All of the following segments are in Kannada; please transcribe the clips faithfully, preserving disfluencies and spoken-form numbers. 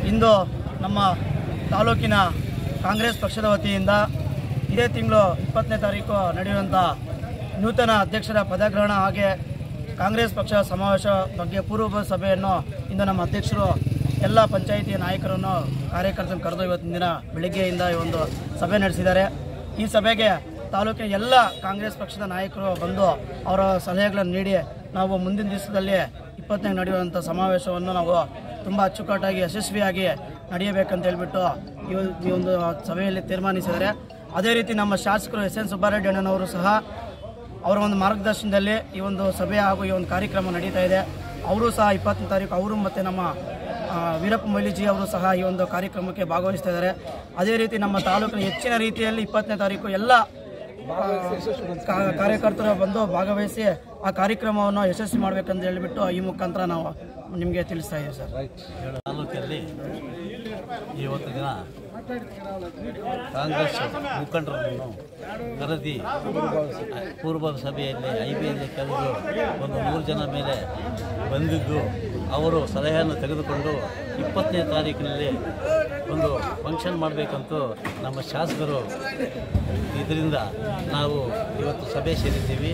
ಇಂದು ನಮ್ಮ ತಾಲೂಕಿನ ಕಾಂಗ್ರೆಸ್ ಪಕ್ಷದ ವತಿಯಿಂದ ಇದೇ ತಿಂಗಳು ಇಪ್ಪತ್ತನೇ ತಾರೀಕು ನಡೆಯುವಂಥ ನೂತನ ಅಧ್ಯಕ್ಷರ ಪದಗ್ರಹಣ ಹಾಗೆ ಕಾಂಗ್ರೆಸ್ ಪಕ್ಷ ಸಮಾವೇಶ ಬಗ್ಗೆ ಪೂರ್ವ ಸಭೆಯನ್ನು ಇಂದು ನಮ್ಮ ಅಧ್ಯಕ್ಷರು ಎಲ್ಲ ಪಂಚಾಯಿತಿ ನಾಯಕರನ್ನು ಕಾರ್ಯಕರ್ತರನ್ನು ಕರೆದು ಇವತ್ತಿನ ದಿನ ಬೆಳಗ್ಗೆಯಿಂದ ಈ ಒಂದು ಸಭೆ ನಡೆಸಿದ್ದಾರೆ. ಈ ಸಭೆಗೆ ತಾಲೂಕಿನ ಎಲ್ಲ ಕಾಂಗ್ರೆಸ್ ಪಕ್ಷದ ನಾಯಕರು ಬಂದು ಅವರ ಸಲಹೆಗಳನ್ನು ನೀಡಿ ನಾವು ಮುಂದಿನ ದಿವಸದಲ್ಲಿ ಇಪ್ಪತ್ತನೇ ನಡೆಯುವಂಥ ಸಮಾವೇಶವನ್ನು ನಾವು ತುಂಬ ಅಚ್ಚುಕಟ್ಟಾಗಿ ಯಶಸ್ವಿಯಾಗಿ ನಡೆಯಬೇಕಂತ ಹೇಳಿಬಿಟ್ಟು ಈ ಒಂದು ಸಭೆಯಲ್ಲಿ ತೀರ್ಮಾನಿಸಿದ್ದಾರೆ. ಅದೇ ರೀತಿ ನಮ್ಮ ಶಾಸಕರು ಎಸ್ ಎನ್ ಸುಬ್ಬಾರೆಡ್ಡಿ ಅಣ್ಣನವರು ಸಹ ಅವರ ಒಂದು ಮಾರ್ಗದರ್ಶನದಲ್ಲಿ ಈ ಒಂದು ಸಭೆ ಹಾಗೂ ಈ ಒಂದು ಕಾರ್ಯಕ್ರಮ ನಡೀತಾ ಇದೆ. ಅವರು ಸಹ ಇಪ್ಪತ್ತನೇ ತಾರೀಕು ಅವರು ಮತ್ತು ನಮ್ಮ ವೀರಪ್ಪ ಮೊಯ್ಲಿಜಿ ಅವರು ಸಹ ಈ ಒಂದು ಕಾರ್ಯಕ್ರಮಕ್ಕೆ ಭಾಗವಹಿಸ್ತಾ ಇದ್ದಾರೆ. ಅದೇ ರೀತಿ ನಮ್ಮ ತಾಲೂಕಿನ ಹೆಚ್ಚಿನ ರೀತಿಯಲ್ಲಿ ಇಪ್ಪತ್ತನೇ ತಾರೀಕು ಎಲ್ಲ ಕಾರ್ಯಕರ್ತರು ಬಂದು ಭಾಗವಹಿಸಿ ಆ ಕಾರ್ಯಕ್ರಮವನ್ನು ಯಶಸ್ವಿ ಮಾಡಬೇಕಂತ ಹೇಳಿಬಿಟ್ಟು ಈ ಮುಖಾಂತರ ನಾವು ನಿಮಗೆ ತಿಳಿಸ್ತಾ ಇದ್ದೀವಿ ಸರ್. ತಾಲೂಕಲ್ಲಿ ಇವತ್ತು ದಿನ ಕಾಂಗ್ರೆಸ್ ಮುಖಂಡರನ್ನು ಕರೆದಿ ಪೂರ್ವ ಸಭೆಯಲ್ಲಿ ಐ ಬಿಯಲ್ಲಿ ಕರೆದು ಒಂದು ನೂರು ಜನ ಮೇಲೆ ಬಂದಿದ್ದು ಅವರು ಸಲಹೆಯನ್ನು ತೆಗೆದುಕೊಂಡು ಇಪ್ಪತ್ತನೇ ತಾರೀಕಿನಲ್ಲಿ ಒಂದು ಫಂಕ್ಷನ್ ಮಾಡಬೇಕಂತೂ ನಮ್ಮ ಶಾಸಕರು ಇದರಿಂದ ನಾವು ಇವತ್ತು ಸಭೆ ಸೇರಿದ್ದೀವಿ.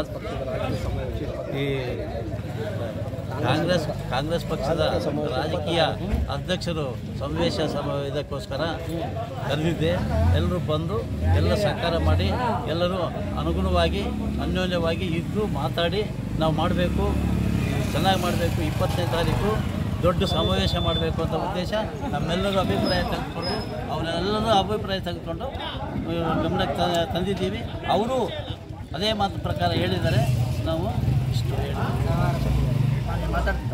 ಈ ಕಾಂಗ್ರೆಸ್ ಕಾಂಗ್ರೆಸ್ ಪಕ್ಷದ ರಾಜಕೀಯ ಅಧ್ಯಕ್ಷರು ಸಮಾವೇಶ ಸಮ ಇದಕ್ಕೋಸ್ಕರ ಕರೆದಿದ್ದೆ. ಎಲ್ಲರೂ ಬಂದು ಎಲ್ಲ ಸಹಕಾರ ಮಾಡಿ ಎಲ್ಲರೂ ಅನುಗುಣವಾಗಿ ಅನ್ಯೋನ್ಯವಾಗಿ ಇದ್ದು ಮಾತಾಡಿ ನಾವು ಮಾಡಬೇಕು, ಚೆನ್ನಾಗಿ ಮಾಡಬೇಕು, ಇಪ್ಪತ್ತನೇ ತಾರೀಕು ದೊಡ್ಡ ಸಮಾವೇಶ ಮಾಡಬೇಕು ಅಂತ ಉದ್ದೇಶ ನಮ್ಮೆಲ್ಲರೂ ಅಭಿಪ್ರಾಯ ತೆಗೆದುಕೊಂಡು ಅವರೆಲ್ಲರೂ ಅಭಿಪ್ರಾಯ ತೆಗೆದುಕೊಂಡು ಗಮನಕ್ಕೆ ತಂದಿದ್ದೀವಿ. ಅವರು ಅದೇ ಮಾತು ಪ್ರಕಾರ ಹೇಳಿದ್ದಾರೆ. ನಾವು ಇಷ್ಟು ಹೇಳಿ ಮಾತಾಡ್ತೀವಿ.